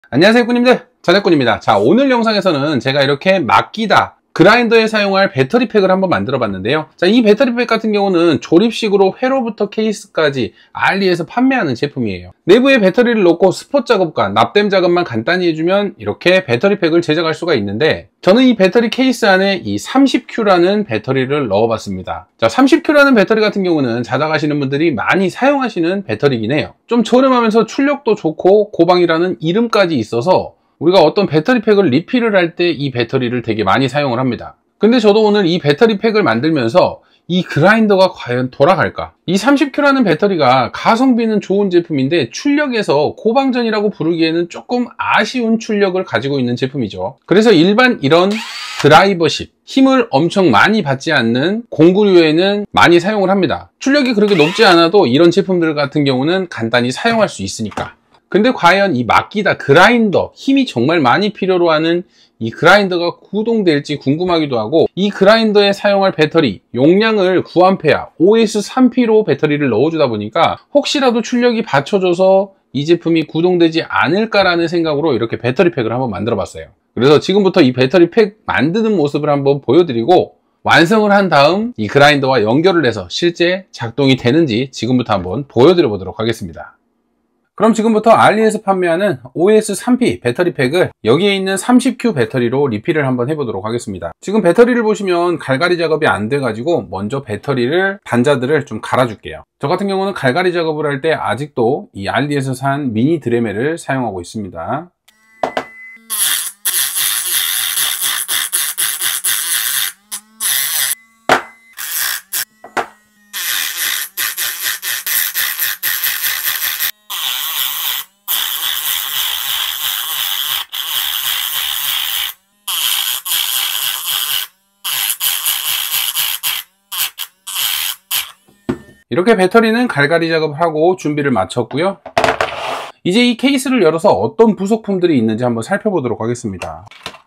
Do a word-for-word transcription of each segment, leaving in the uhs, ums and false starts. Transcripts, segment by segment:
안녕하세요 꾸님들, 전해꾼입니다. 자, 오늘 영상에서는 제가 이렇게 막기다 그라인더에 사용할 배터리 팩을 한번 만들어 봤는데요. 자, 이 배터리 팩 같은 경우는 조립식으로 회로부터 케이스까지 알리에서 판매하는 제품이에요. 내부에 배터리를 넣고 스폿 작업과 납땜 작업만 간단히 해주면 이렇게 배터리 팩을 제작할 수가 있는데, 저는 이 배터리 케이스 안에 이 삼십 큐라는 배터리를 넣어 봤습니다. 자, 삼십 큐라는 배터리 같은 경우는 자작하시는 분들이 많이 사용하시는 배터리긴 해요. 좀 저렴하면서 출력도 좋고 고방이라는 이름까지 있어서 우리가 어떤 배터리 팩을 리필을 할 때 이 배터리를 되게 많이 사용을 합니다. 근데 저도 오늘 이 배터리 팩을 만들면서 이 그라인더가 과연 돌아갈까? 이 삼십 큐라는 배터리가 가성비는 좋은 제품인데 출력에서 고방전이라고 부르기에는 조금 아쉬운 출력을 가지고 있는 제품이죠. 그래서 일반 이런 드라이버식, 힘을 엄청 많이 받지 않는 공구류에는 많이 사용을 합니다. 출력이 그렇게 높지 않아도 이런 제품들 같은 경우는 간단히 사용할 수 있으니까. 근데 과연 이 막기다 그라인더, 힘이 정말 많이 필요로 하는 이 그라인더가 구동될지 궁금하기도 하고, 이 그라인더에 사용할 배터리 용량을 구 암페어 오에스 삼 피로 배터리를 넣어주다 보니까 혹시라도 출력이 받쳐줘서 이 제품이 구동되지 않을까라는 생각으로 이렇게 배터리 팩을 한번 만들어 봤어요. 그래서 지금부터 이 배터리 팩 만드는 모습을 한번 보여드리고, 완성을 한 다음 이 그라인더와 연결을 해서 실제 작동이 되는지 지금부터 한번 보여드려 보도록 하겠습니다. 그럼 지금부터 알리에서 판매하는 오에스 삼 피 배터리 팩을 여기에 있는 삼십 큐 배터리로 리필을 한번 해보도록 하겠습니다. 지금 배터리를 보시면 갈갈이 작업이 안 돼가지고 먼저 배터리를 단자들을 좀 갈아줄게요. 저 같은 경우는 갈갈이 작업을 할 때 아직도 이 알리에서 산 미니 드레멜을 사용하고 있습니다. 이렇게 배터리는 갈갈이 작업을 하고 준비를 마쳤고요. 이제 이 케이스를 열어서 어떤 부속품들이 있는지 한번 살펴보도록 하겠습니다.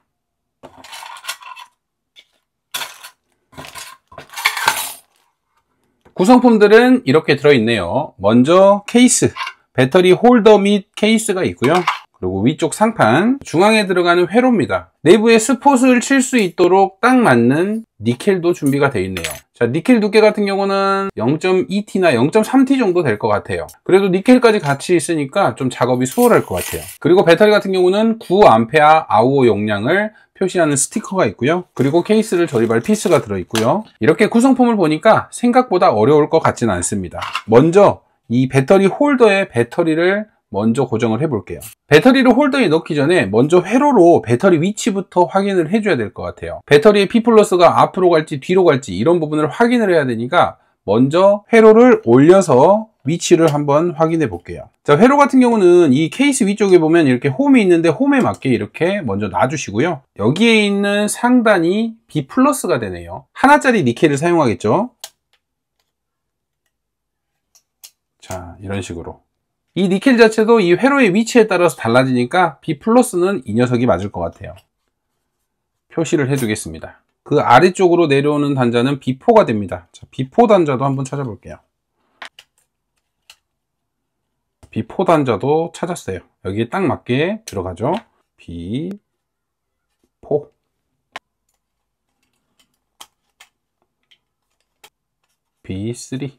구성품들은 이렇게 들어있네요. 먼저 케이스, 배터리 홀더 및 케이스가 있고요. 그리고 위쪽 상판, 중앙에 들어가는 회로입니다. 내부에 스폿을 칠 수 있도록 딱 맞는 니켈도 준비가 되어 있네요. 자, 니켈 두께 같은 경우는 영 점 이 티나 영 점 삼 티 정도 될 것 같아요. 그래도 니켈까지 같이 있으니까 좀 작업이 수월할 것 같아요. 그리고 배터리 같은 경우는 구 암페어 아우어 용량을 표시하는 스티커가 있고요. 그리고 케이스를 조립할 피스가 들어있고요. 이렇게 구성품을 보니까 생각보다 어려울 것 같지는 않습니다. 먼저 이 배터리 홀더에 배터리를 먼저 고정을 해 볼게요. 배터리를 홀더에 넣기 전에 먼저 회로로 배터리 위치부터 확인을 해줘야 될 것 같아요. 배터리의 P 플러스가 앞으로 갈지 뒤로 갈지 이런 부분을 확인을 해야 되니까 먼저 회로를 올려서 위치를 한번 확인해 볼게요. 자, 회로 같은 경우는 이 케이스 위쪽에 보면 이렇게 홈이 있는데 홈에 맞게 이렇게 먼저 놔주시고요. 여기에 있는 상단이 B 플러스가 되네요. 하나짜리 니켈을 사용하겠죠. 자, 이런 식으로. 이 니켈 자체도 이 회로의 위치에 따라서 달라지니까 B 플러스는 이 녀석이 맞을 것 같아요. 표시를 해두겠습니다. 그 아래쪽으로 내려오는 단자는 비 포가 됩니다. 자, 비 포 단자도 한번 찾아볼게요. 비 포 단자도 찾았어요. 여기에 딱 맞게 들어가죠. 비 포. 비 쓰리.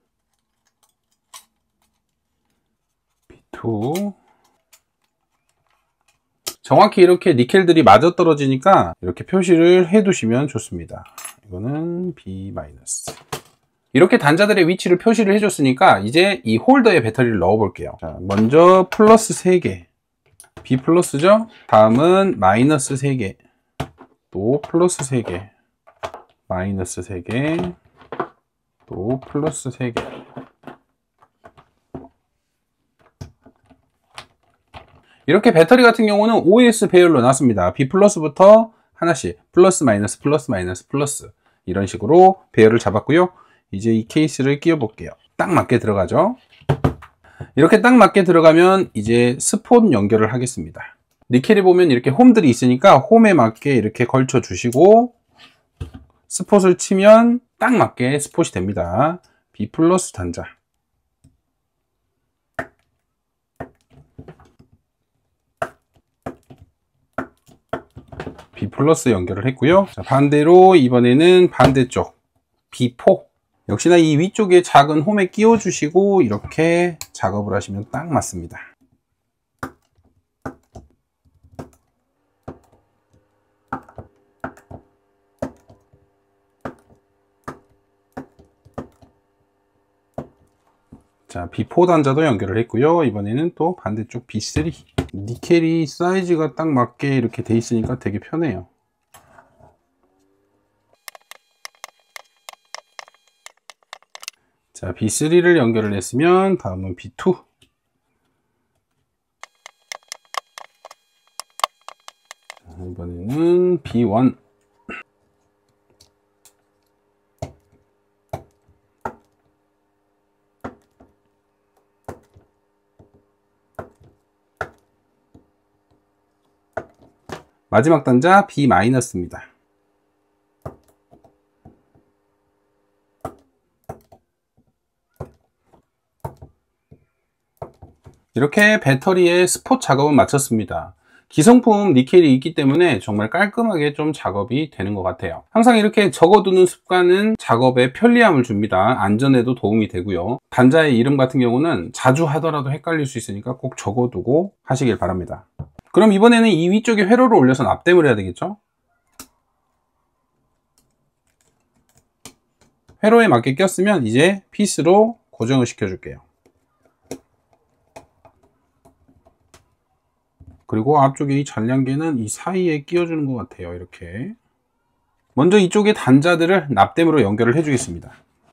정확히 이렇게 니켈들이 맞아떨어지니까 이렇게 표시를 해 두시면 좋습니다. 이거는 비 마이너스. 이렇게 단자들의 위치를 표시를 해 줬으니까 이제 이 홀더에 배터리를 넣어 볼게요. 자, 먼저 플러스 세 개, B 플러스죠. 다음은 마이너스 세 개, 또 플러스 세 개, 마이너스 세 개, 또 플러스 세 개. 이렇게 배터리 같은 경우는 오에스 배열로 놨습니다. B 플러스부터 하나씩 플러스 마이너스 플러스 마이너스 플러스 이런 식으로 배열을 잡았고요. 이제 이 케이스를 끼워 볼게요. 딱 맞게 들어가죠. 이렇게 딱 맞게 들어가면 이제 스폿 연결을 하겠습니다. 니켈이 보면 이렇게 홈들이 있으니까 홈에 맞게 이렇게 걸쳐 주시고 스폿을 치면 딱 맞게 스폿이 됩니다. B 플러스 단자. 플러스 연결을 했고요. 자, 반대로 이번에는 반대쪽 비 사 역시나 이 위쪽에 작은 홈에 끼워 주시고 이렇게 작업을 하시면 딱 맞습니다. 자, 비 사 단자도 연결을 했고요. 이번에는 또 반대쪽 비 쓰리. 니켈이 사이즈가 딱 맞게 이렇게 돼 있으니까 되게 편해요. 자, 비 쓰리를 연결을 했으면 다음은 비 투. 자, 이번에는 비 원. 마지막 단자 비 마이너스입니다. 이렇게 배터리의 스폿 작업은 마쳤습니다. 기성품 니켈이 있기 때문에 정말 깔끔하게 좀 작업이 되는 것 같아요. 항상 이렇게 적어두는 습관은 작업에 편리함을 줍니다. 안전에도 도움이 되고요. 단자의 이름 같은 경우는 자주 하더라도 헷갈릴 수 있으니까 꼭 적어두고 하시길 바랍니다. 그럼 이번에는 이 위쪽에 회로를 올려서 납땜을 해야 되겠죠? 회로에 맞게 꼈으면 이제 핏으로 고정을 시켜 줄게요. 그리고 앞쪽에 이 전량계는 이 사이에 끼워주는 것 같아요. 이렇게 먼저 이쪽에 단자들을 납땜으로 연결을 해 주겠습니다.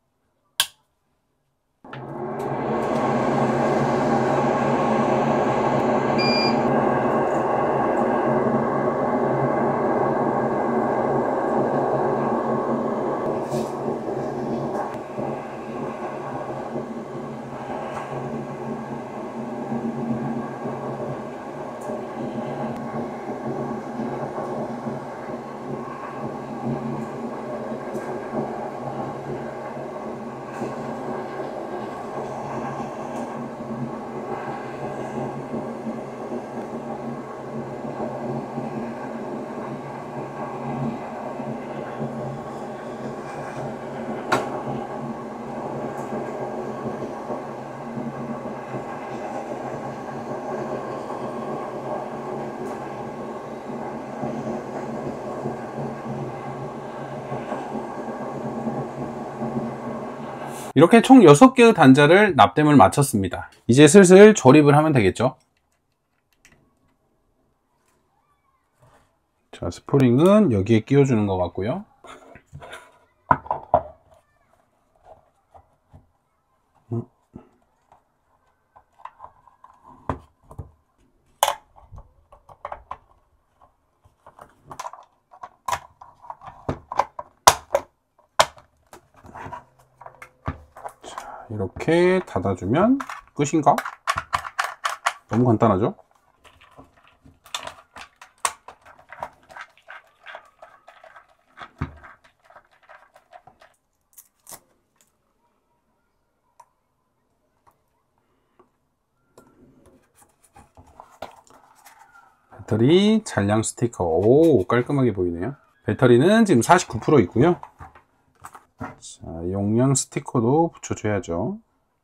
이렇게 총 여섯 개의 단자를 납땜을 마쳤습니다. 이제 슬슬 조립을 하면 되겠죠. 자, 스프링은 여기에 끼워주는 것 같고요. 이렇게 닫아주면 끝인가? 너무 간단하죠? 배터리 잔량 스티커. 오, 깔끔하게 보이네요. 배터리는 지금 사십구 퍼센트 있고요. 자, 용량 스티커도 붙여줘야죠.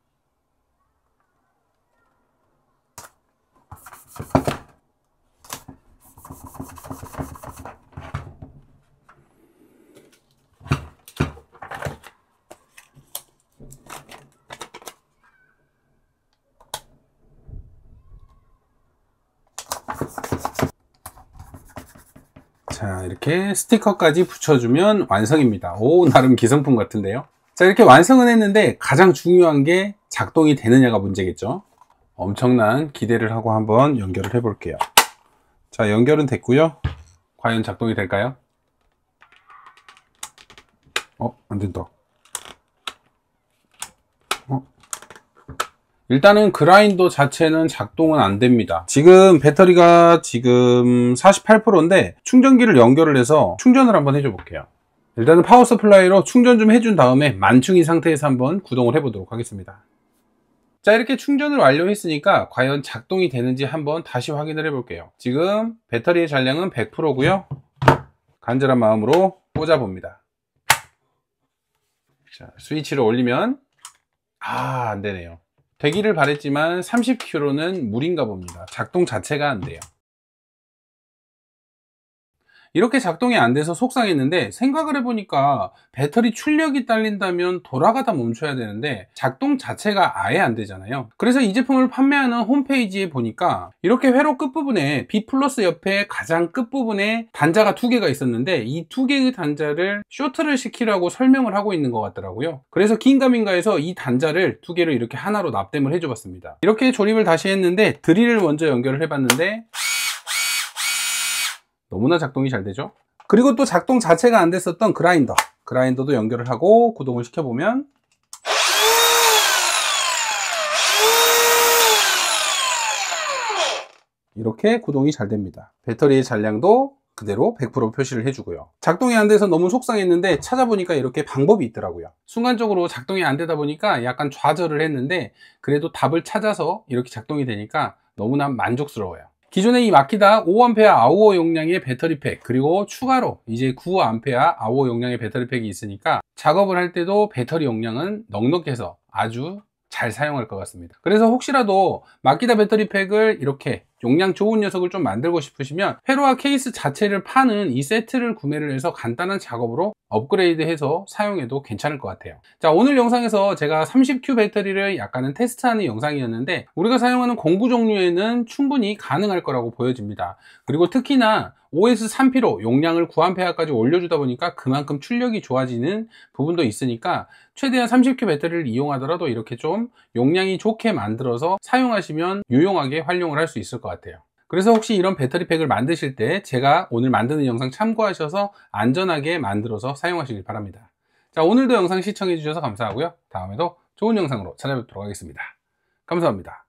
자, 이렇게 스티커까지 붙여주면 완성입니다. 오, 나름 기성품 같은데요. 자, 이렇게 완성은 했는데 가장 중요한 게 작동이 되느냐가 문제겠죠. 엄청난 기대를 하고 한번 연결을 해 볼게요. 자, 연결은 됐고요. 과연 작동이 될까요? 어, 안 된다. 어? 일단은 그라인더 자체는 작동은 안 됩니다. 지금 배터리가 지금 사십팔 퍼센트인데 충전기를 연결을 해서 충전을 한번 해줘 볼게요. 일단은 파워 서플라이로 충전 좀 해준 다음에 만충인 상태에서 한번 구동을 해 보도록 하겠습니다. 자, 이렇게 충전을 완료했으니까 과연 작동이 되는지 한번 다시 확인을 해 볼게요. 지금 배터리의 잔량은 백 퍼센트고요 간절한 마음으로 꽂아봅니다. 자, 스위치를 올리면 아, 안되네요. 되기를 바랬지만 삼십 킬로미터는 무리인가 봅니다. 작동 자체가 안돼요. 이렇게 작동이 안 돼서 속상했는데, 생각을 해보니까 배터리 출력이 딸린다면 돌아가다 멈춰야 되는데 작동 자체가 아예 안 되잖아요. 그래서 이 제품을 판매하는 홈페이지에 보니까 이렇게 회로 끝부분에 B 플러스 옆에 가장 끝부분에 단자가 두 개가 있었는데, 이 두 개의 단자를 쇼트를 시키라고 설명을 하고 있는 것 같더라고요. 그래서 긴가민가 해서 이 단자를 두 개를 이렇게 하나로 납땜을 해줘 봤습니다. 이렇게 조립을 다시 했는데 드릴을 먼저 연결을 해봤는데 너무나 작동이 잘 되죠. 그리고 또 작동 자체가 안 됐었던 그라인더 그라인더도 연결을 하고 구동을 시켜보면 이렇게 구동이 잘 됩니다. 배터리의 잔량도 그대로 백 퍼센트 표시를 해주고요. 작동이 안 돼서 너무 속상했는데 찾아보니까 이렇게 방법이 있더라고요. 순간적으로 작동이 안 되다 보니까 약간 좌절을 했는데 그래도 답을 찾아서 이렇게 작동이 되니까 너무나 만족스러워요. 기존에 이 마키다 오 암페어 아우어 용량의 배터리팩, 그리고 추가로 이제 구 암페어 아우어 용량의 배터리팩이 있으니까 작업을 할 때도 배터리 용량은 넉넉해서 아주 잘 사용할 것 같습니다. 그래서 혹시라도 마키다 배터리팩을 이렇게 용량 좋은 녀석을 좀 만들고 싶으시면 회로와 케이스 자체를 파는 이 세트를 구매를 해서 간단한 작업으로 업그레이드 해서 사용해도 괜찮을 것 같아요. 자, 오늘 영상에서 제가 삼십 큐 배터리를 약간은 테스트하는 영상이었는데 우리가 사용하는 공구 종류에는 충분히 가능할 거라고 보여집니다. 그리고 특히나 오에스 삼 피로 용량을 구 암페어까지 올려주다 보니까 그만큼 출력이 좋아지는 부분도 있으니까 최대한 삼십 큐 배터리를 이용하더라도 이렇게 좀 용량이 좋게 만들어서 사용하시면 유용하게 활용을 할 수 있을 것 같아요. 그래서 혹시 이런 배터리팩을 만드실 때 제가 오늘 만드는 영상 참고하셔서 안전하게 만들어서 사용하시길 바랍니다. 자, 오늘도 영상 시청해 주셔서 감사하고요. 다음에도 좋은 영상으로 찾아뵙도록 하겠습니다. 감사합니다.